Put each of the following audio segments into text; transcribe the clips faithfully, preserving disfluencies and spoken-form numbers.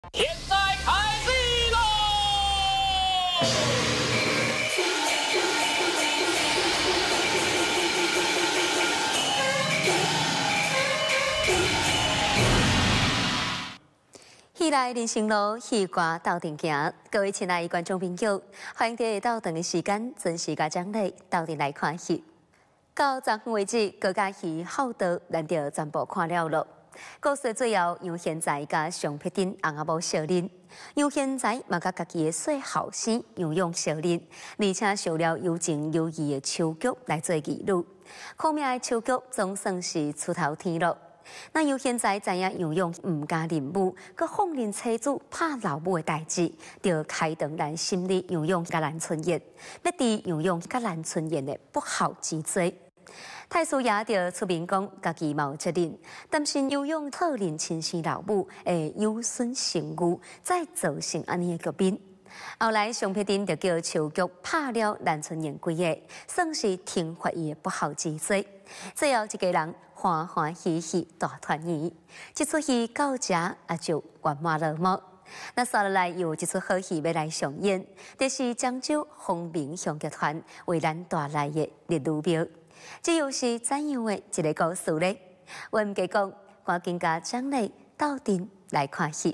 现在开始喽！ 戏来人生路，戏歌斗阵行。各位亲爱的观众朋友，欢迎在斗阵的时间准时甲奖励斗阵来看戏。到昨昏为止，各家戏好多咱就全部看了咯。故事最后，杨贤才甲尚佩珍翁仔某相认，杨贤才嘛甲家己的细后生杨勇相认，而且受了有情有义的秋菊来做义女。可命的秋菊总算是出头天咯。那杨贤才知影杨勇毋甘认母，佮放任妻子拍老母的代志，就开动咱心里杨勇甲蓝春燕，要治杨勇甲蓝春燕的不好之罪。太师爷就出面讲，家己嘛有责任，担心杨勇讨认亲生老母会有损声誉，再造成安尼的局面。后来尚佩珍就叫秋菊拍了蓝春燕几下，算是停发伊的不好之罪。最后一家人欢欢喜喜大团圆，这出戏到这也就圆满落幕。那接下来又有一出好戏要来上演，就是漳州丰明乡剧团为咱带来的《日女庙》。这又是怎样的一个故事呢？我唔计讲，赶紧甲张磊斗阵来看戏。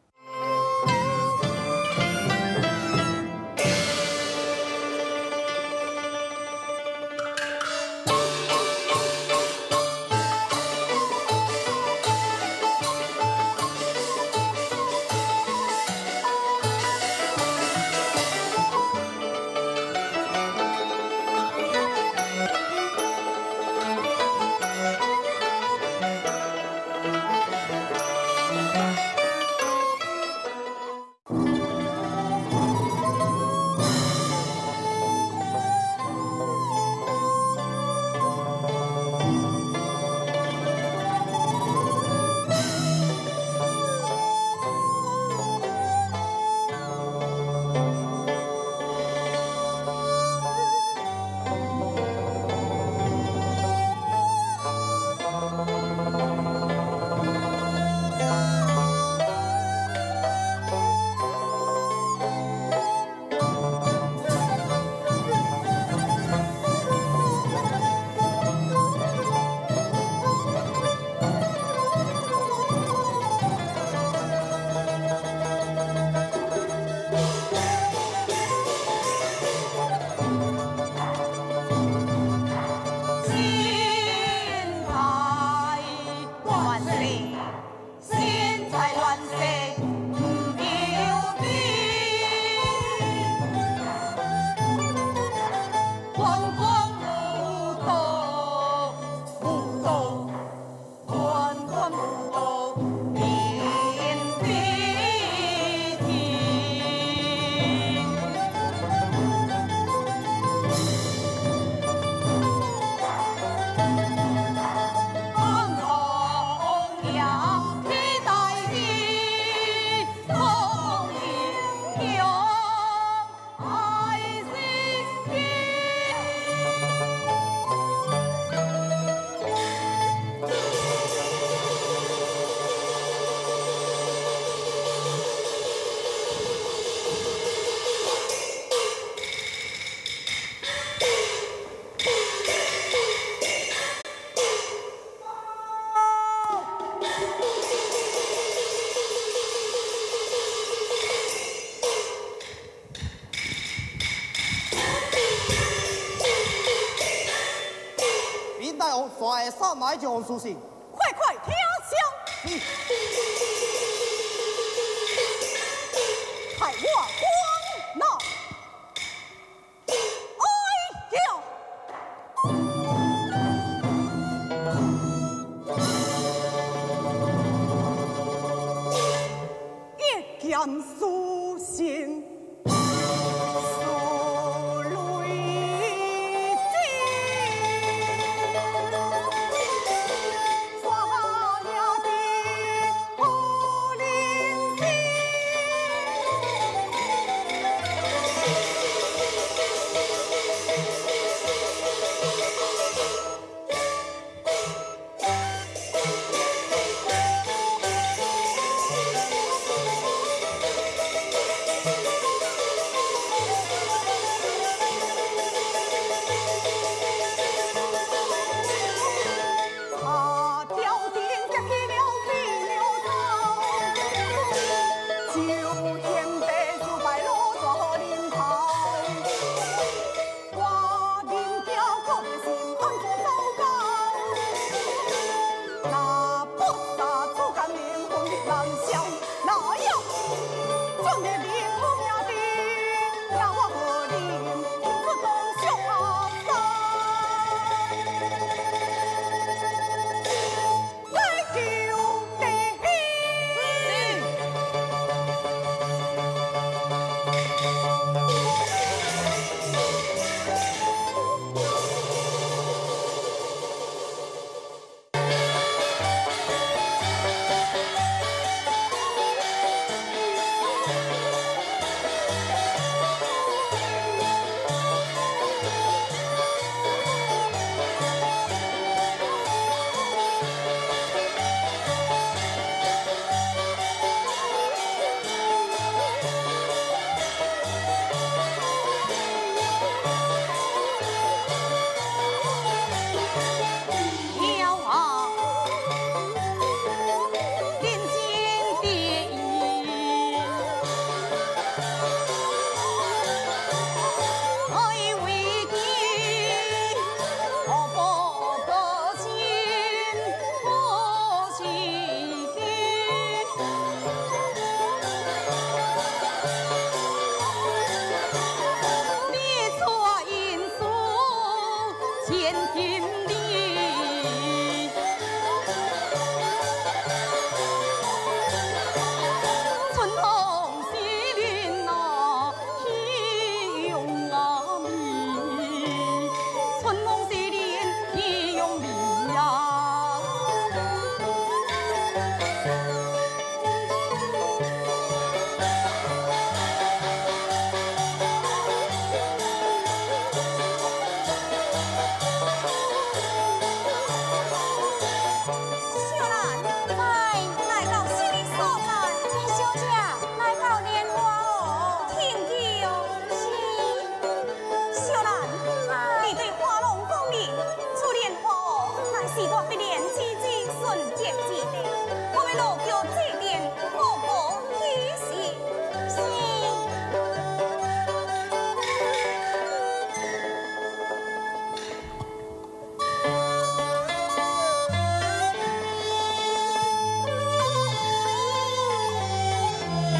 帅上来将书信， 快快听香！害我光闹！哎呀！一件书信。 我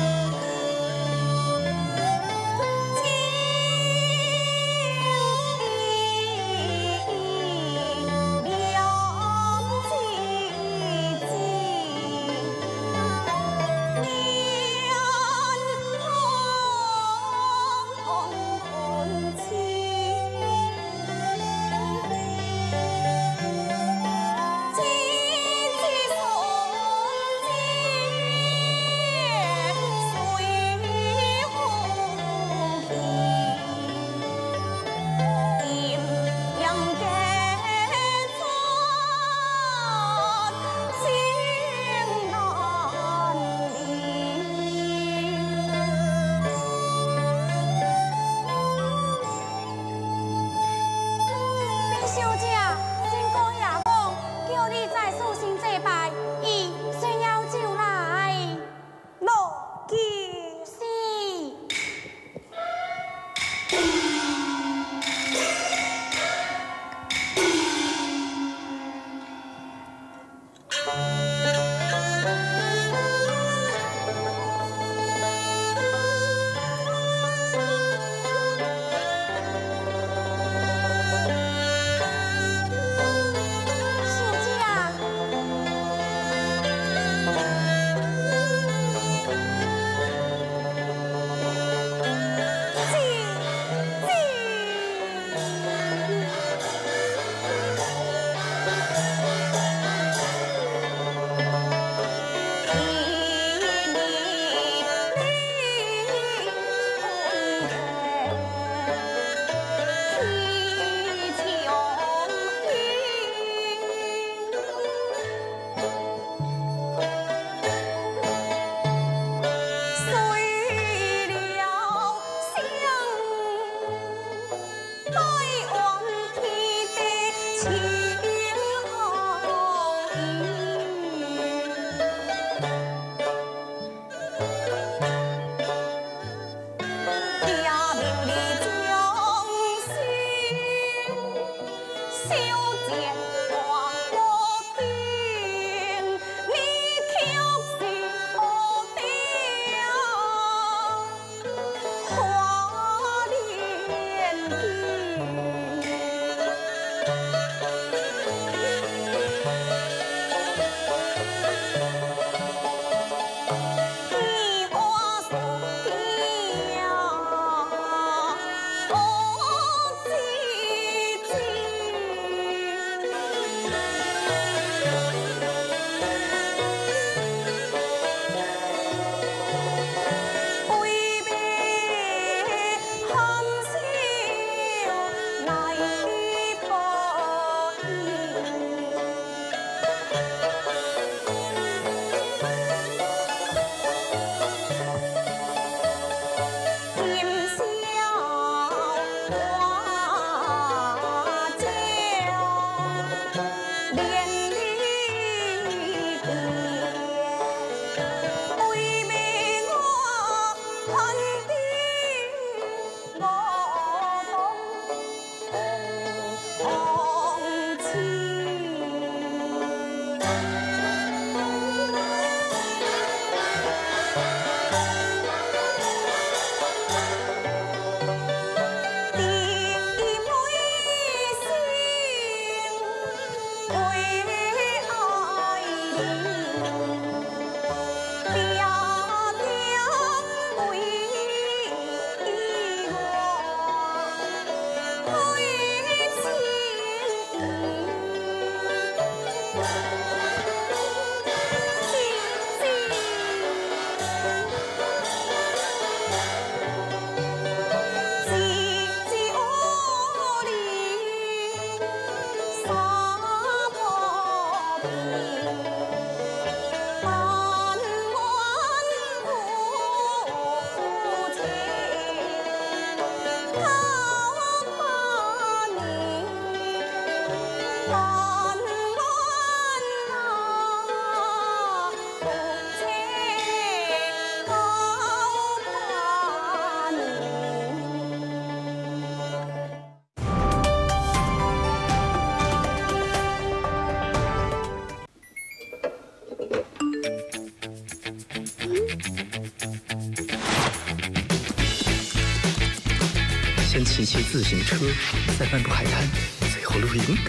先骑骑自行车，再漫步海滩，最后露营。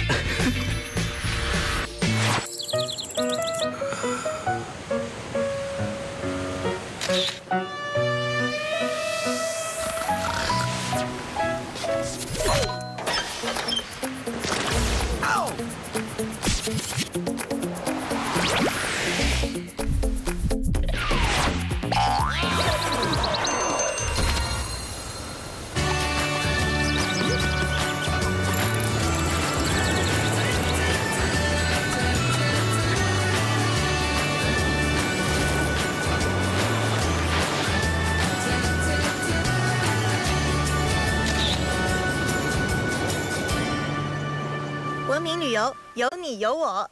文明旅游，有你有我。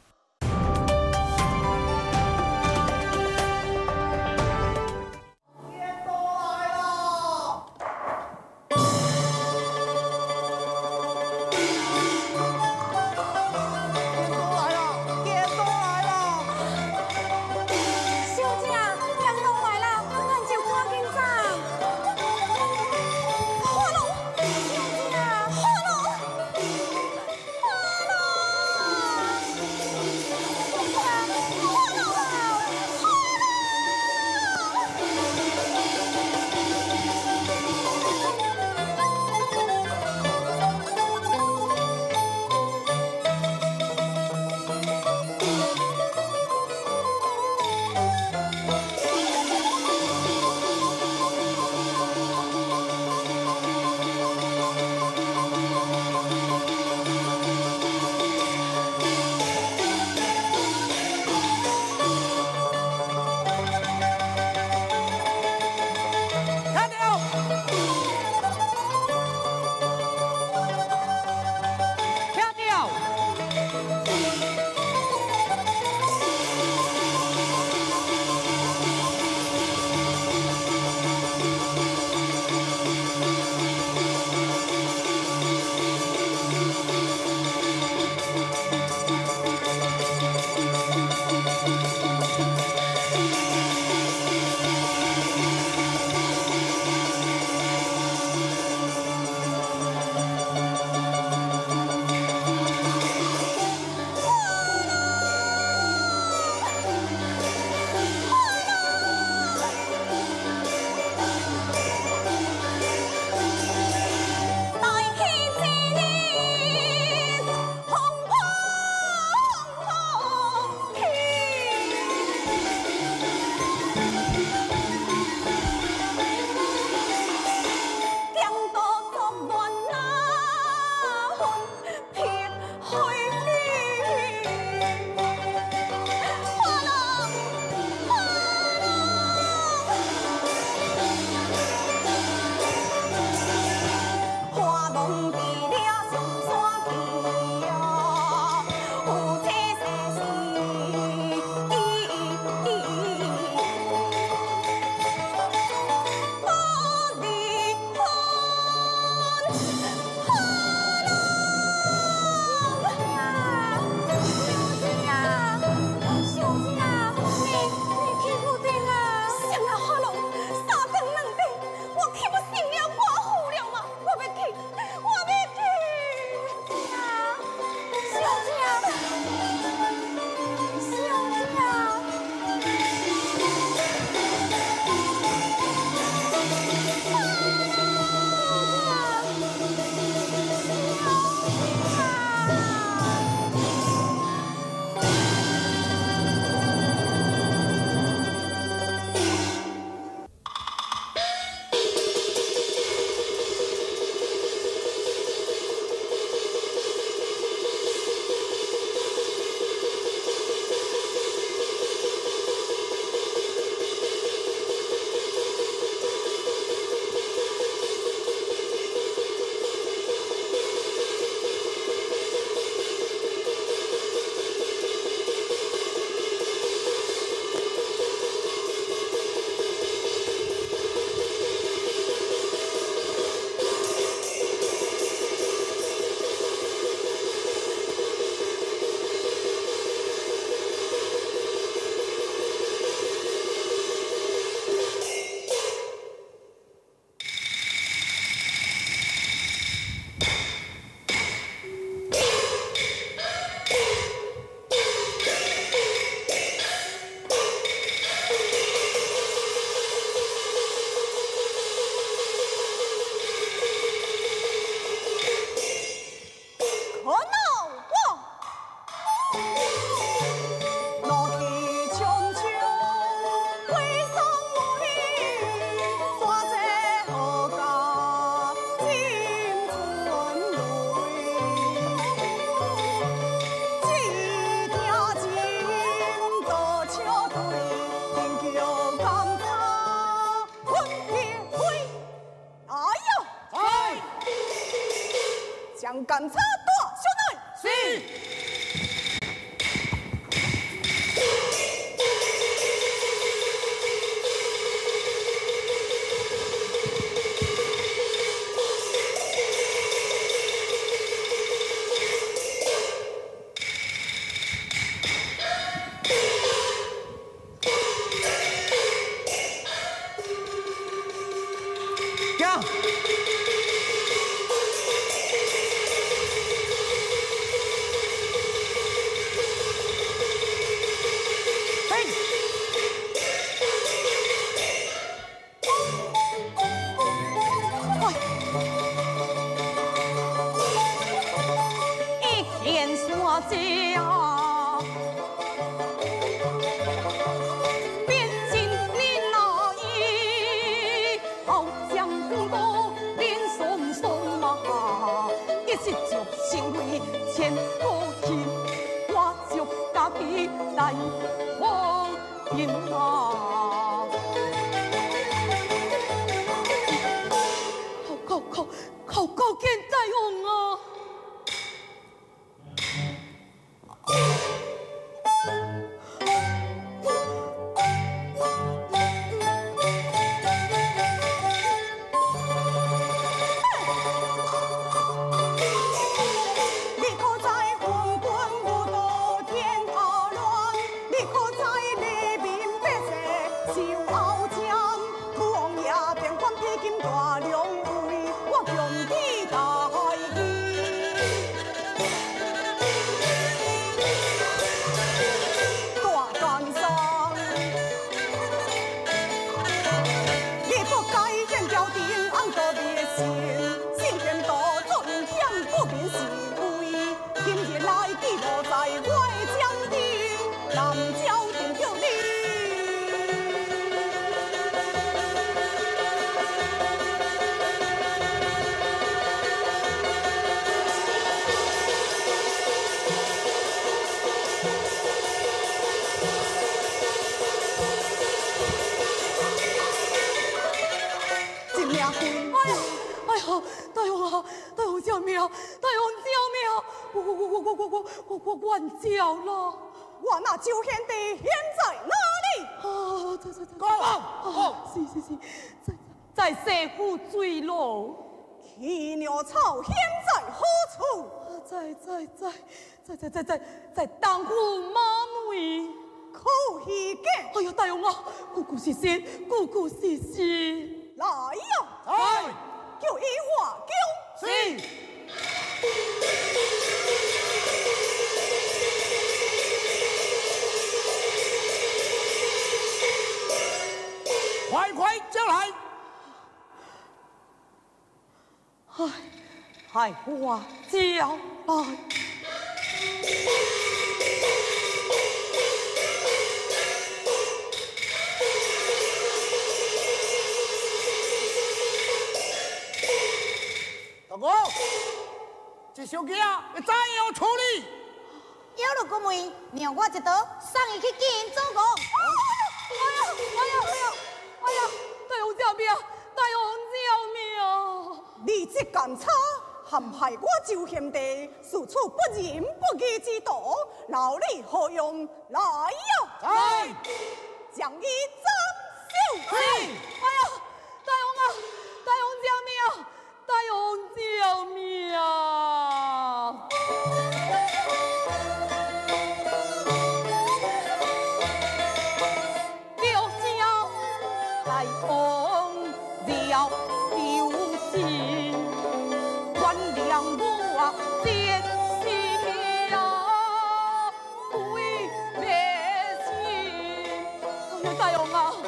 检查大小内。 是。 叫了，我那周贤弟现在哪里？ 啊，在在在，高啊！是是是，在在西湖水路。 奇鸟草现在何处？ 在在在在在在在在东湖马尾。 可以见。 哎呀，大王啊，姑姑是是，姑姑是是。 来呀！ 来， 叫一话叫。 是。快快叫来！唉，害我叫来。大哥，这小鸡啊，要怎样处理？ 有了个妹，让我一刀送伊去见总公。 哎呀，哎呀，哎呀！哎呀，大王救命！大王救命！ 你这检查陷害我周贤弟，事出不仁不义之徒，劳你何用？来呀！ 来， 将伊斩首！ 是。哎呀，大王啊！大王救命！大王救命！大王了有情，原谅我奸小为百姓。哎呀，大王啊，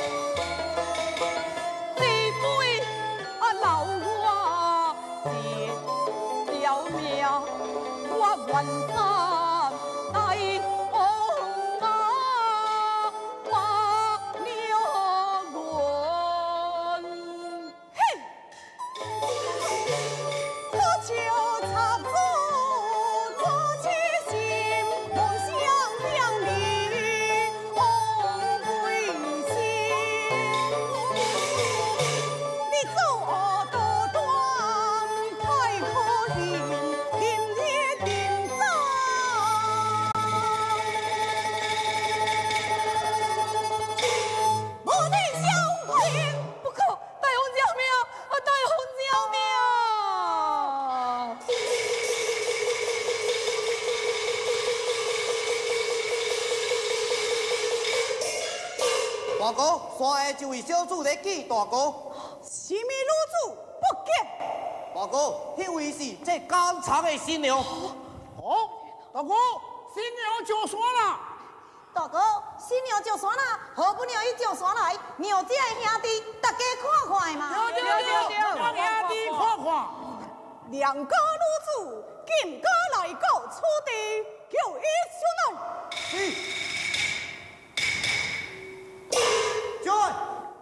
这杯啊留我这条命，我愿担大王啊，我了愿。嘿，可求插足，做其心，梦想两里红归心。你做多端太可怜。 山的这位小主在记大哥。 什么女子不见？ 大哥，那位是这刚长的新娘。 哦，大哥，新娘上山了。 大哥，新娘上山啦，何不让伊上山来，让这个兄弟大家看看嘛？ 对对对，让兄弟看看。 两个女子今个来到此地，叫伊上来。 是。上来。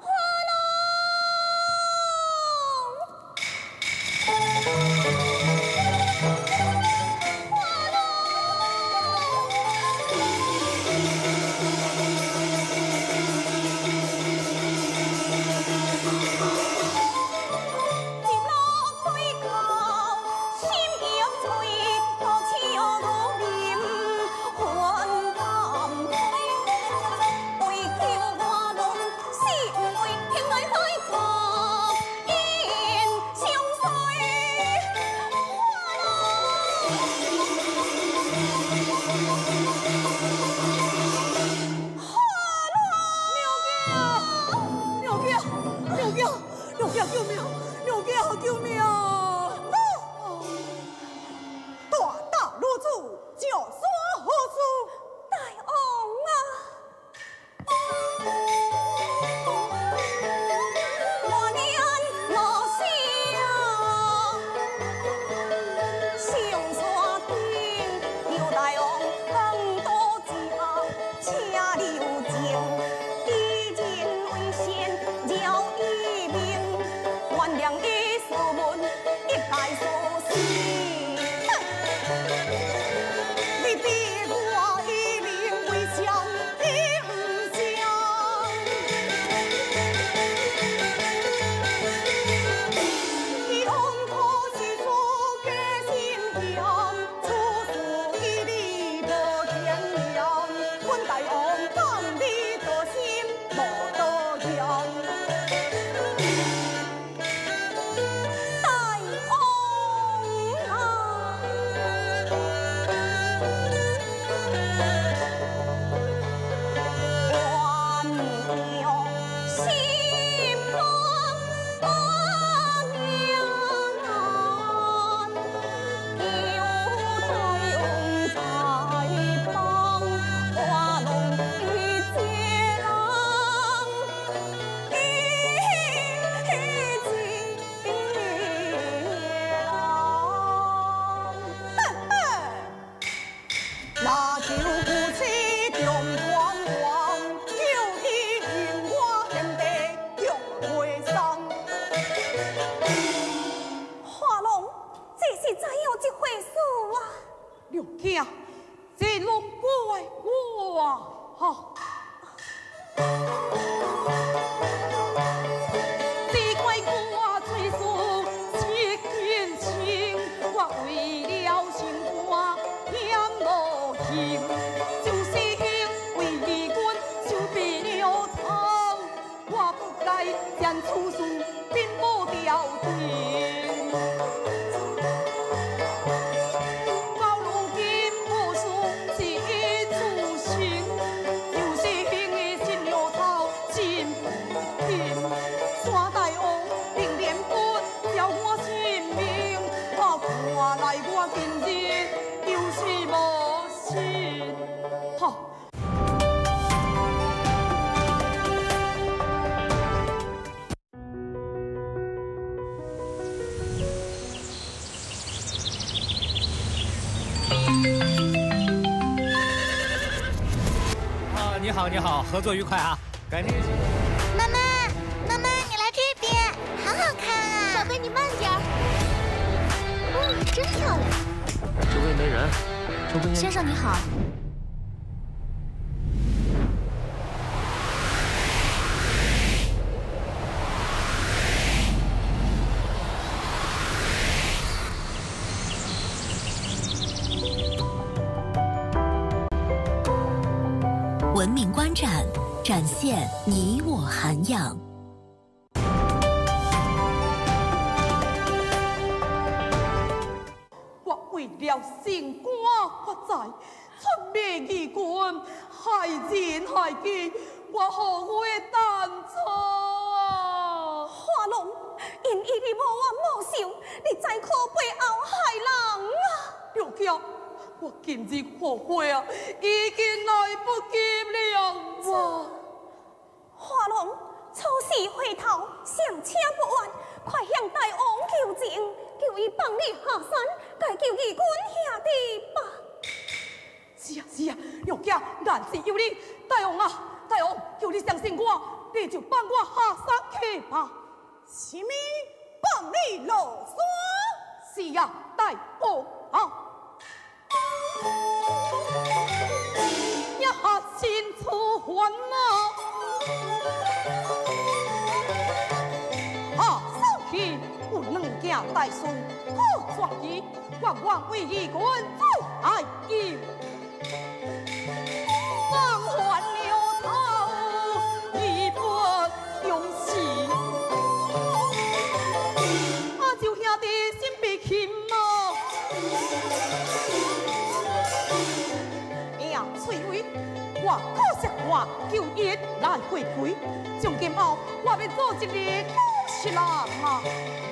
啊，你好，你好，合作愉快啊！改天一起。 妈妈，妈妈，你来这边，好好看啊！ 宝贝，你慢点儿。哦，真漂亮。 周围没人，抽根烟。 先生你好。 文明观展，展现你我涵养。 我为了新官发财， 出面义军，害人害己，我何会当初啊？ 花龙，因伊你无冤无仇，你再可背后害人啊！ 六姐，我今日后悔啊，已经来不及了啊！ 花龙，初时回头，上车不完，快向大王求情，求伊放你下山，解救义军兄弟吧！ 是啊是啊，六姐，万事有你，大王啊，大王，求你相信我，你就放我下山去吧。 什么？放你落山？ 是啊，大王啊！一下心处烦恼，下山去有两件大事，好创意，愿愿为义军做爱意。放还了头，义不容辞。阿舅兄弟心被牵啊！命翠微，我可惜我求伊来回归。从今后，我要做一个古实人啊！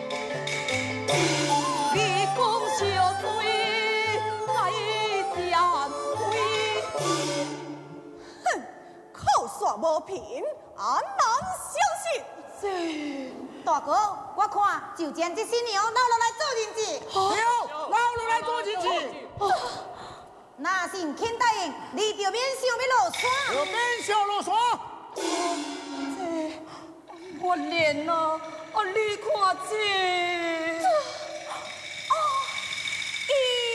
你讲小罪，来见归。 哼，口说无凭，安能相信？ 这大哥，我看就将这新娘捞落来做人质。 对，捞落来做人质。 那是肯答应，你就免想要落山。 就免想落山。 这我连啊，啊你看这。 啊，咦。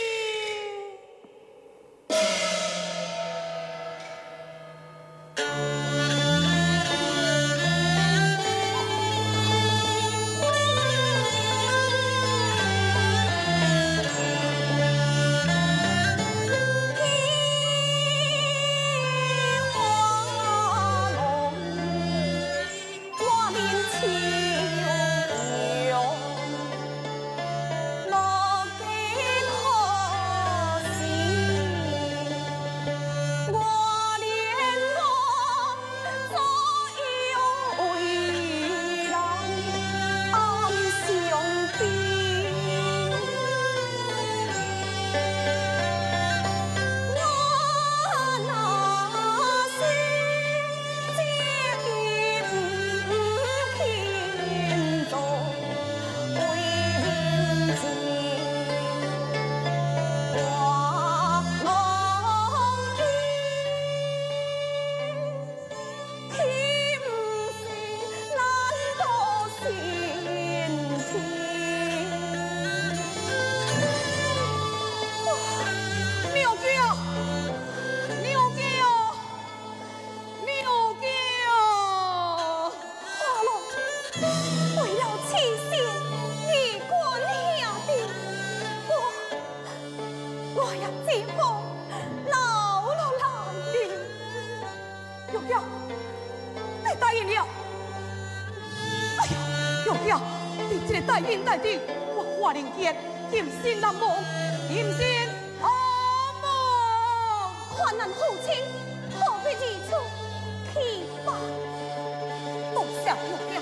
大恩大德，我华人杰，今生难忘，今生难忘。 患难父亲，何必如此？去吧，多谢娘子。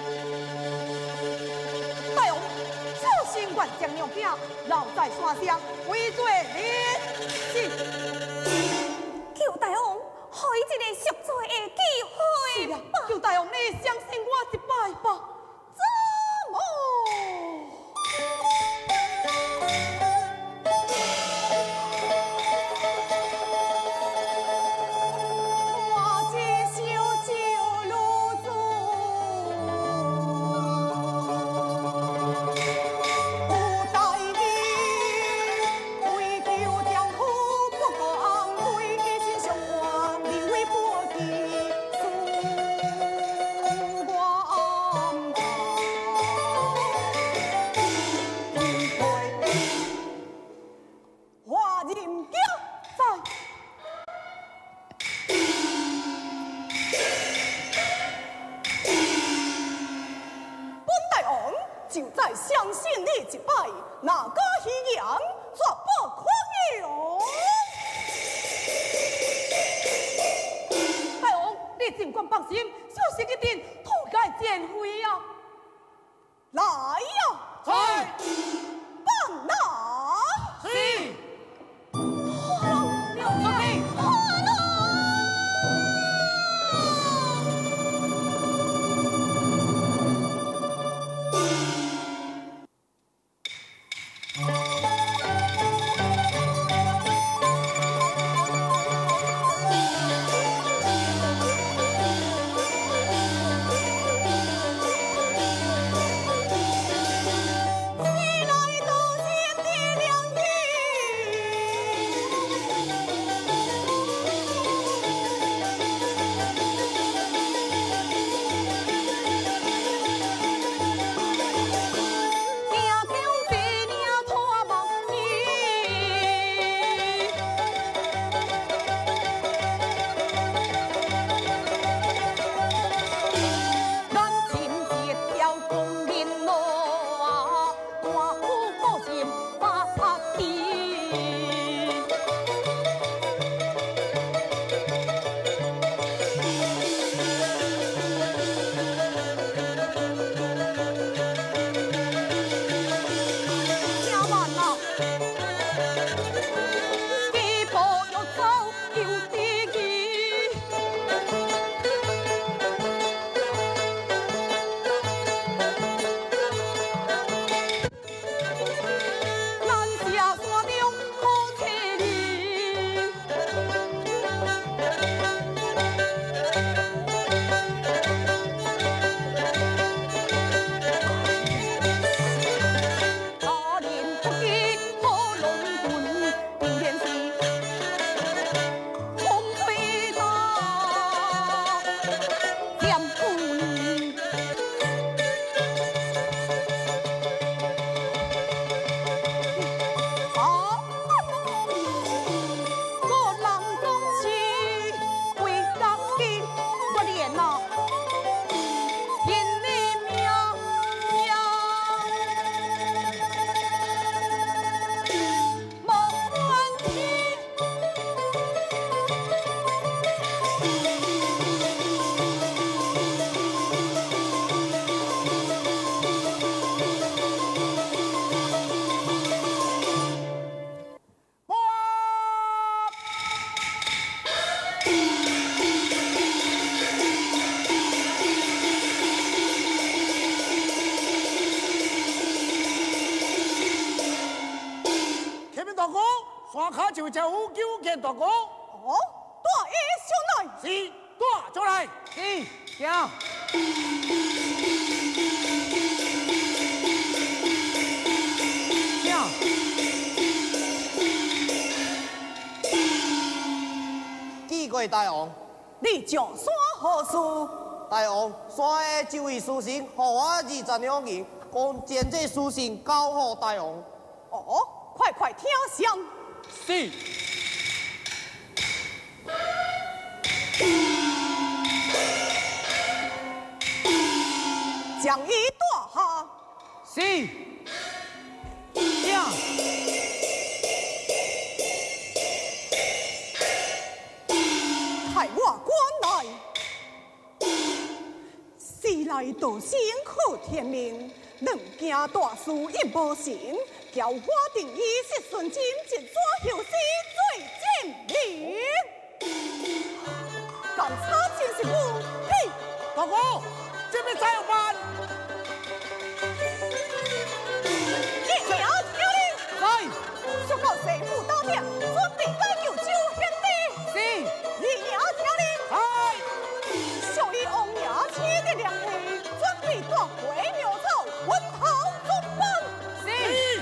大王，此生愿将娘子留在山上，为做人质。 求大王，给一个赎罪的机会吧。 求大王，你相信我一摆吧。 就再相信你一摆，哪个虚言绝不可用。 你尽管放心，小心一定土改见会啊！ 来呀！ 在。 放哪？ 是。 花龙，有罪！ 花龙。 山卡就叫五九见大哥。 哦，大爷上来。 是，大上来。 是，行。行。 记过大王， 你上山何事？ 大王，山的这位书生，予我二十两银，讲将这书信交予大王。 哦，快快听响。 是。 将伊带下。 是。行。 派我关来。时来道辛苦天命，两件大事一无成，叫我定以失顺金，一撮后事最证明。干差真是我，嘿， 大哥，这边怎样办？ 一名挑令， 来， 速到西府大殿，准备解救周兄弟。 是。 一名挑令， 来， 小以王爷赐的良气，准备夺回苗草，温好中本。 是。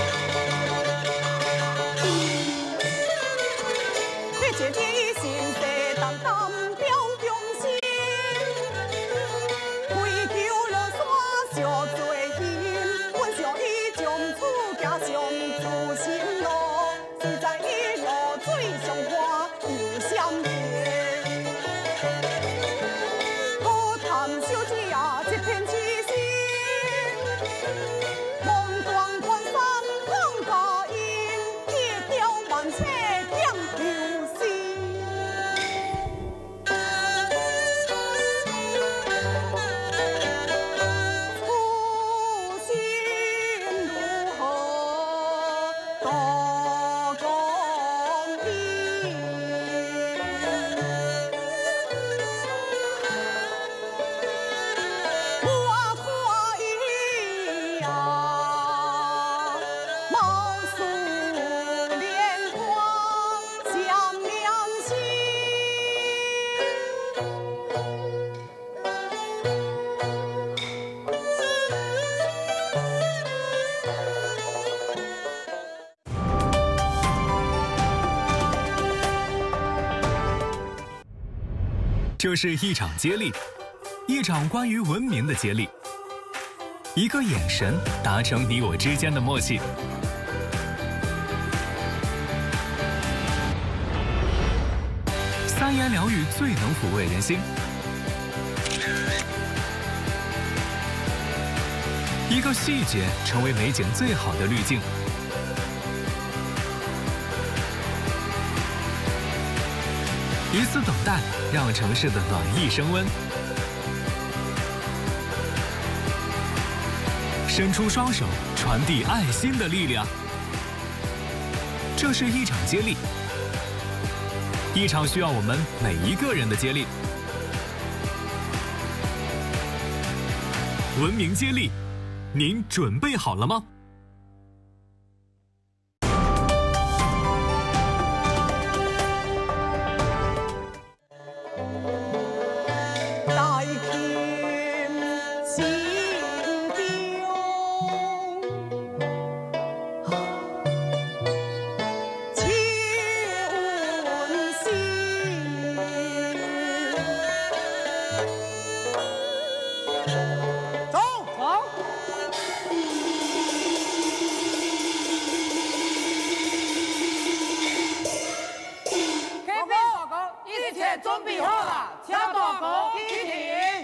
别借天心。 这是一场接力，一场关于文明的接力。一个眼神达成你我之间的默契。三言两语最能抚慰人心。一个细节成为美景最好的滤镜。一次等待让城市的暖意升温。伸出双手，传递爱心的力量。这是一场接力，一场需要我们每一个人的接力。文明接力，您准备好了吗？ 准备好了，请大哥起停。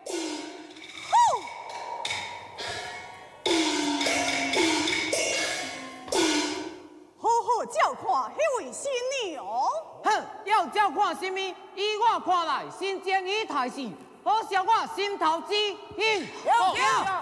好好照看迄位新娘。 哼，要照看什么？依我看来，新建议态势，好像我心头之兴。 要要。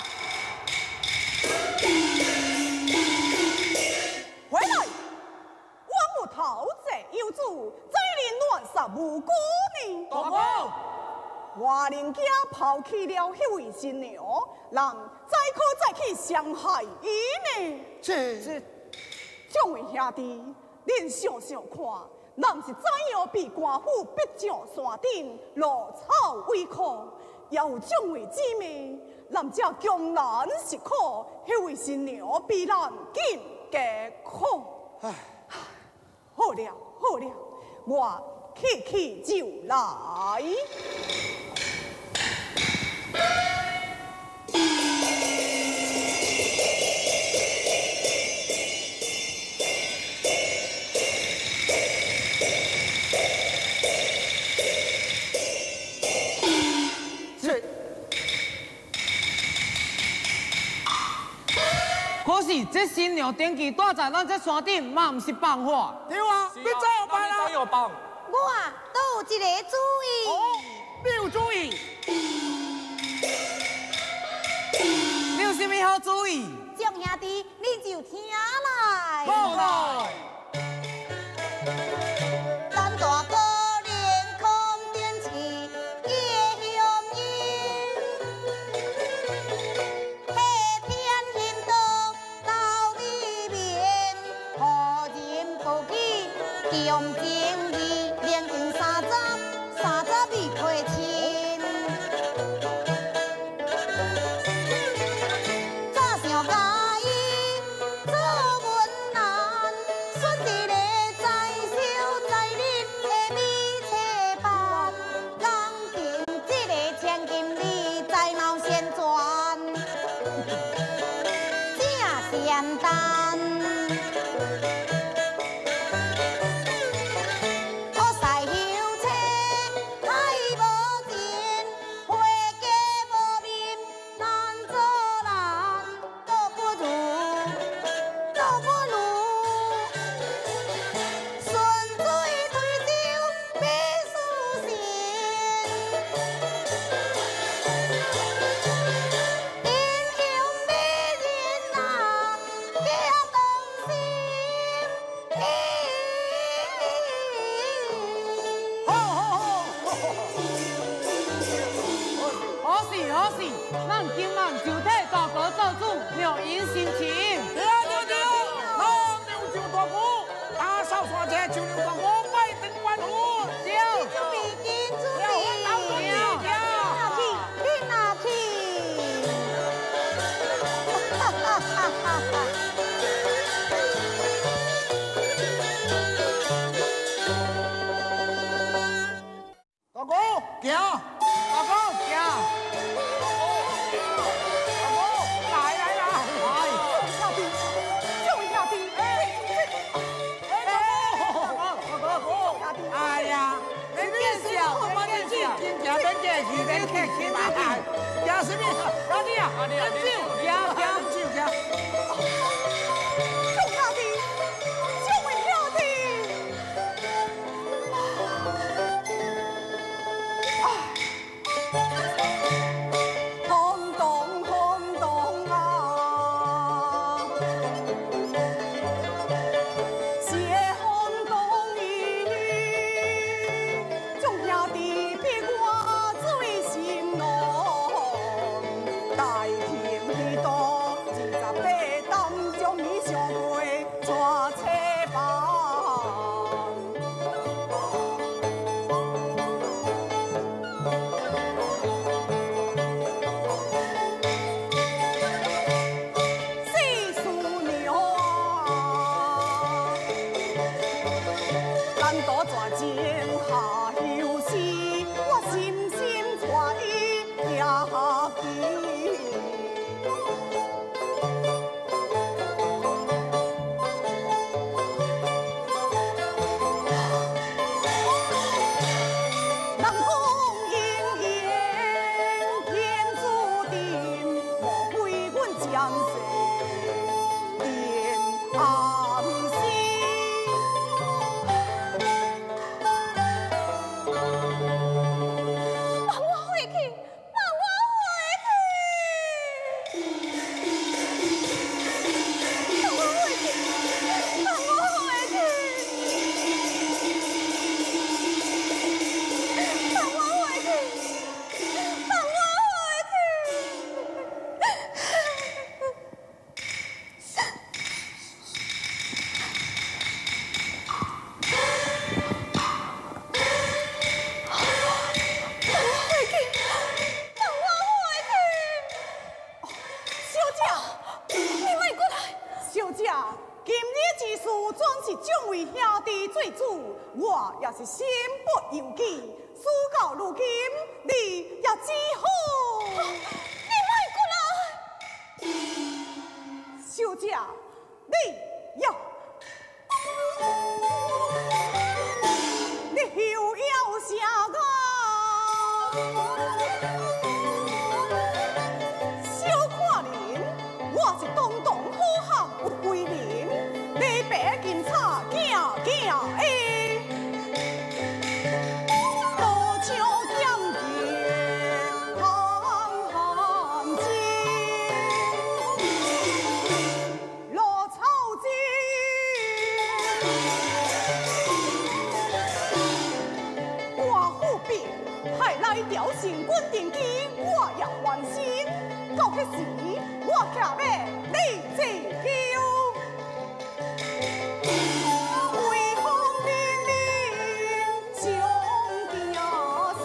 回来。 我陶贼有主，再临乱杀无辜呢。 大哥， 我宁家抛弃了迄位新娘，人再可再去伤害伊呢？ 这这，众位兄弟，恁想想看，人是怎样被官府逼上山顶，落草为寇，也有众位姊妹，人家江南是可，迄位新娘比咱更加可。唉。 好了好了，我去去就来。 这，可是这新娘登记待在咱这山顶，嘛唔是办法。 对啊，你怎有办啊？ 有办。 我啊，都有一个主意。 哦，你有主意？ 你有什么好主意？ 众兄弟，你就听来。 好来。 咱大哥连空点起夜雄鹰，黑天行动到里面，何人不记强正义，连赢三十，三十比亏亲。早想甲伊做文男，选一个在秀在日的美册班，人敬这个千金利在闹先传，正简单。 英雄美人啊，家当时。 这边，阿弟啊，阿弟啊，酒，行行，酒行。 众兄弟，众位兄弟，轰动轰动啊！血轰动意，众兄弟比我最心浓，大庆喜多二十八当将你上会抓车房。细思娘啊，咱多抓情下休息，我深深带伊下去。人讲姻缘天注定，莫非阮前世恋暗时。放我回去，放我回去，放我回去，放我回去，放我回去，放我回小姐，你莫过来。小姐，今日之事全是众位兄弟做主，我也是心不由己。事到如今，你也只好。你莫过来。小姐，你要。你休要下个。小看人，我是东东好汉有贵人，你白金叉囝囝的，多少剑剑行行情，落草枝。寡妇病，害来调成阮定机，我也完心。到迄时，我徛要你自救。威风凛凛上定城，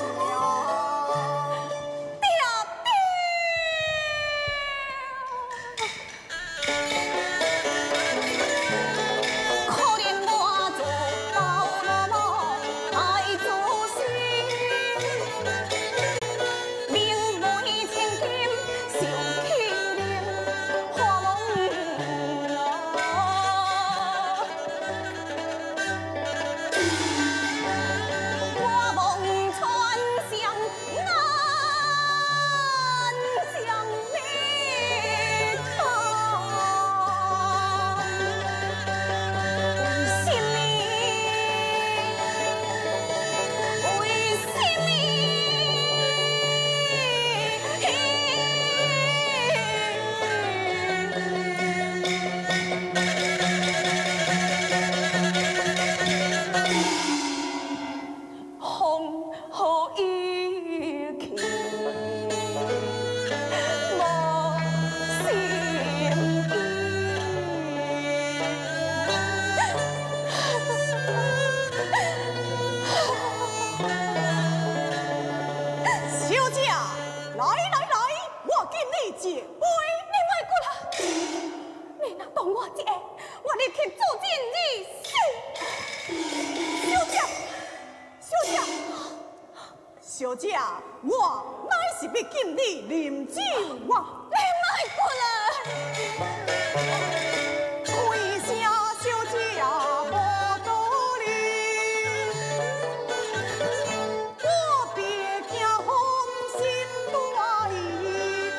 可怜我做包罗罗爱做事，明媒千金受欺凌，花容啊！我梦穿香难将你看。为什么？为什么？风雨一去，无心意。小姐，来来来，我敬你一杯。你莫过来，你若当我一个，我立刻做尽你死。小姐，小姐，小姐，我乃是要敬你啉酒啊！你莫过来，为啥小姐无道理？我别惊风心大意。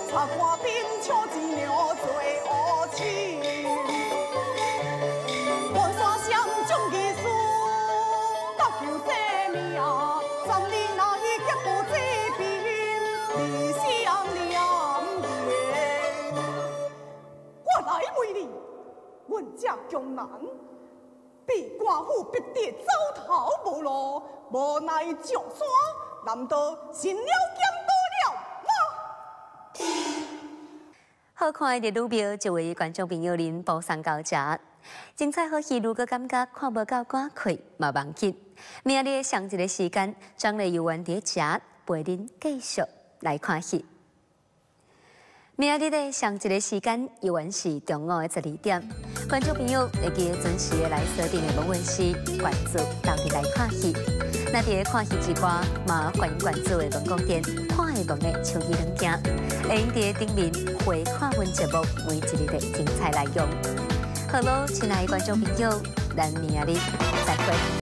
茶瓜冰秋子鸟最恶情。半山上种艺术，搭救生命，三里那一脚步这边，理想两边。我来为你，阮这江南。 被官府逼得走投无路，无奈上山，难道成了监督了吗？ 好看的日女表，就为观众朋友您播送到这。精彩好戏，如果感觉看不到赶快，莫忘记明日上一个时间，张丽游玩伫遮陪您继续来看戏。明日的上一个时间，游玩是中午的十二点。观众朋友会记得准时的来锁定的网文时，关注到底来看戏。那伫看戏之外，嘛欢迎关注的文广电看的文的秋戏软件，会用伫顶面回看阮节目每一日的精彩内容。好喽，亲爱的观众朋友，咱明日再会。